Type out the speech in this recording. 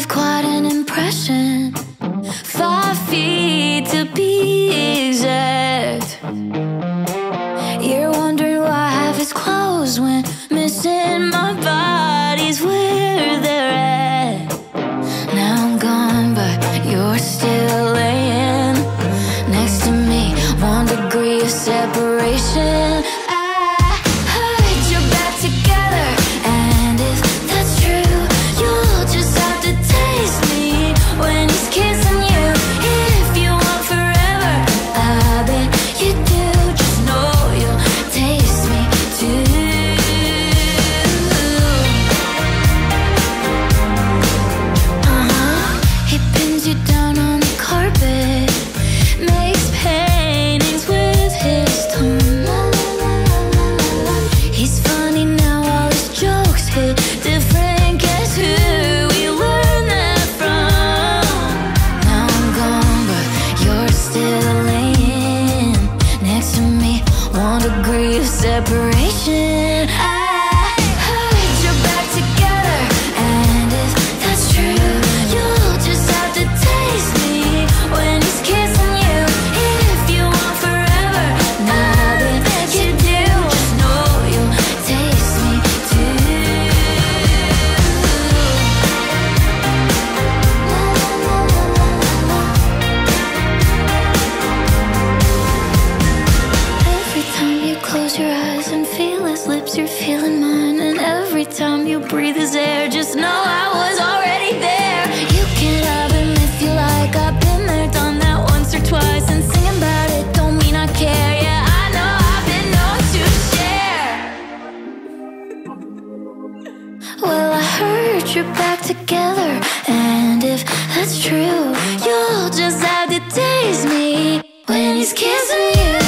leave quite an impression. 5 feet to be exact. You're wondering why half is closed when missing my body's where they're at. Now I'm gone, but you're still laying next to me. 1 degree of separation. Separation. I heard you're back together, and if that's true, you'll just have to taste me when he's kissing you. If you want forever, now that you do, just know you'll taste me too. Every time you close your eyes and feel his lips, you're feeling mine. And every time you breathe his air, just know I was already there. You can love him if you like. I've been there, done that once or twice. And singing about it don't mean I care. Yeah, I know I've been known to share. Well, I heard you're back together, and if that's true, you'll just have to taste me when he's kissing you.